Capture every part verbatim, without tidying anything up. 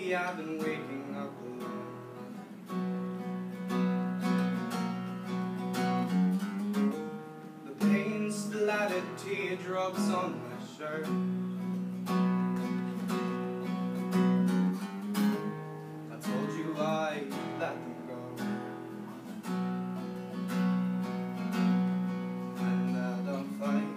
lately I've been waking up alone. The pain splattered teardrops on my shirt. I told you I let them go, and I don't fight.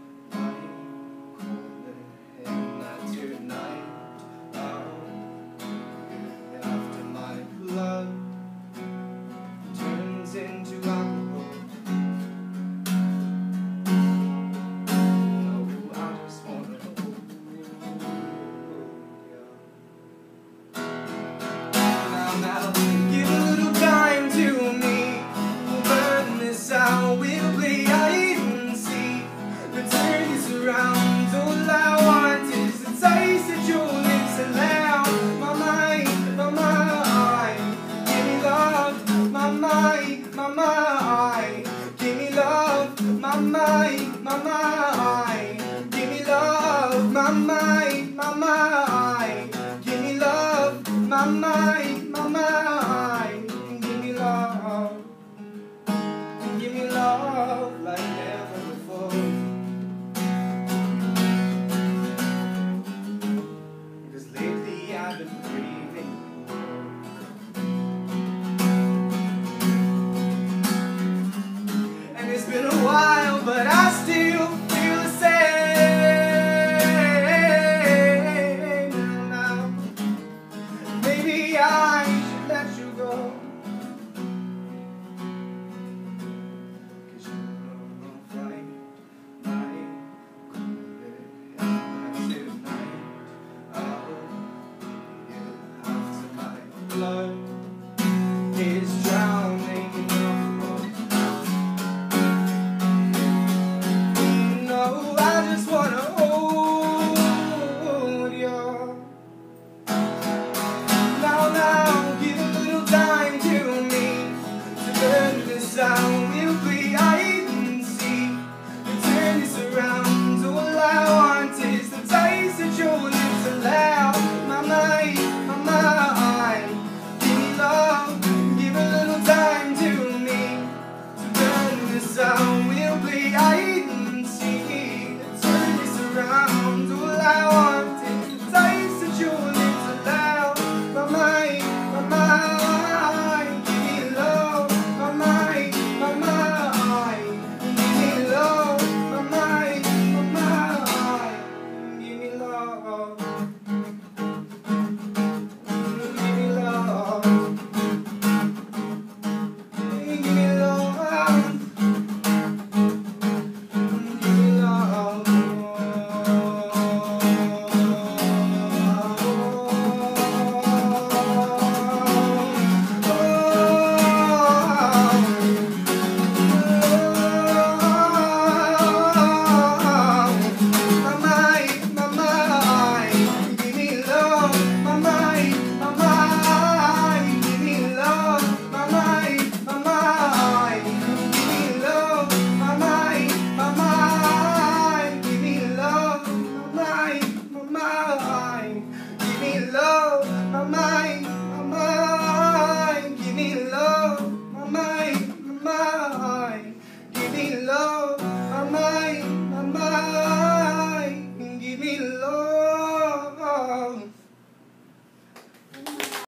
Blood turns into alcohol. No, I just wanna hold you. Now, now, give a little time to me. We'll burn this out. We'll play hide and seek. But turn this around. All I want is the taste of your lips and now my mind, my mind. My mind, my mind, give me love, my mind, my mind, give me love, my mind, my mind, give me love, my mind, my mind, give me love, give me love like never before. Because lately I've been breathing. It's been a while, but I still feel the same. Now, maybe I should let you go, 'cause you don't fight my good and tonight I'll be after my blood is